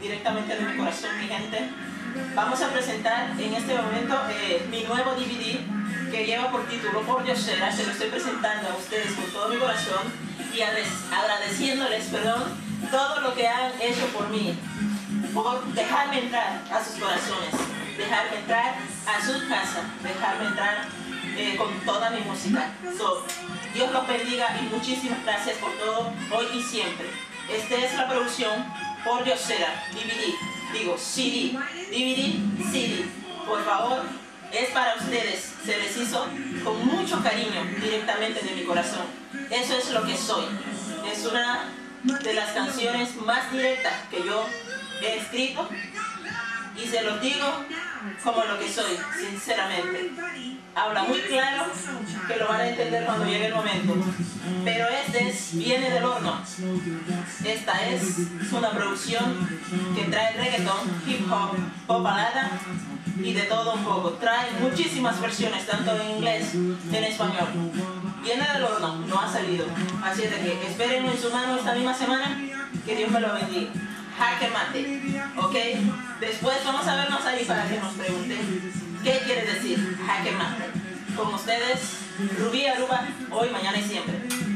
directamente de mi corazón, mi gente. Vamos a presentar en este momento mi nuevo DVD que lleva por título Por Diosera. Se lo estoy presentando a ustedes con todo mi corazón y agradeciéndoles, todo lo que han hecho por mí, por dejarme entrar a sus corazones, dejarme entrar a su casa, dejarme entrar con toda mi música. Dios los bendiga y muchísimas gracias por todo, hoy y siempre. Esta es la producción Por Diosera, DVD, digo CD, DVD, CD. Por favor, es para ustedes, se les hizo con mucho cariño directamente de mi corazón. Eso es lo que soy. Es una de las canciones más directas que yo he escrito y se los digo como lo que soy, sinceramente. Habla muy claro, que lo van a entender cuando llegue el momento. Pero viene del horno. Esta es una producción que trae reggaeton, hip hop, pop balada y de todo un poco. Trae muchísimas versiones, tanto en inglés como en español. Viene del horno, no ha salido. Así es de que espérenlo en su mano esta misma semana. Que Dios me lo bendiga. Jaque mate, ¿ok? Después vamos a vernos ahí para que nos pregunten qué quiere decir jaque mate. Con ustedes, Rubí Aruba, hoy, mañana y siempre.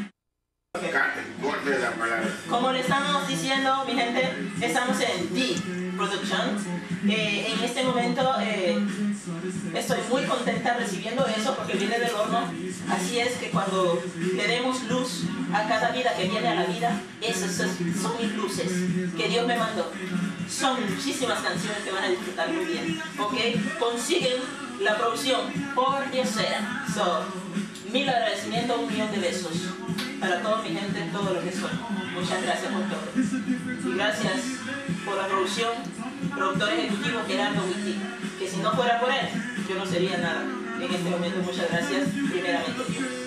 Como le estamos diciendo, mi gente, estamos en D Productions. En este momento estoy muy contenta recibiendo eso porque viene del horno. Así es que cuando le demos luz a cada vida que viene a la vida, esas son mis luces que Dios me mandó. Son muchísimas canciones que van a disfrutar muy bien, ¿ok? Consiguen la producción Por Diosera. Mil agradecimientos, 1.000.000 de besos para toda mi gente, todo lo que soy. Muchas gracias por todo. Y gracias por la producción, productor ejecutivo Gerardo Witty, que si no fuera por él, yo no sería nada. En este momento, muchas gracias, primeramente Dios.